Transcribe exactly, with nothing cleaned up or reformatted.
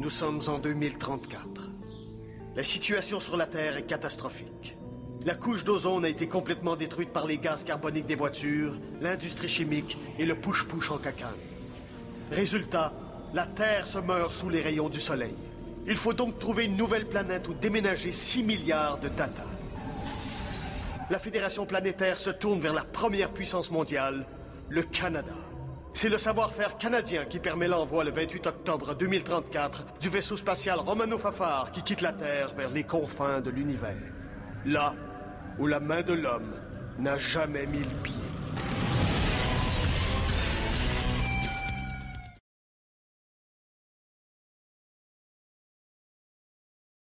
Nous sommes en deux mille trente-quatre. La situation sur la Terre est catastrophique. La couche d'ozone a été complètement détruite par les gaz carboniques des voitures, l'industrie chimique et le push-push en cacane. Résultat, la Terre se meurt sous les rayons du Soleil. Il faut donc trouver une nouvelle planète où déménager six milliards de Tata. La Fédération planétaire se tourne vers la première puissance mondiale, le Canada. C'est le savoir-faire canadien qui permet l'envoi le vingt-huit octobre deux mille trente-quatre du vaisseau spatial Romano-Fafard qui quitte la Terre vers les confins de l'univers. Là où la main de l'homme n'a jamais mis le pied.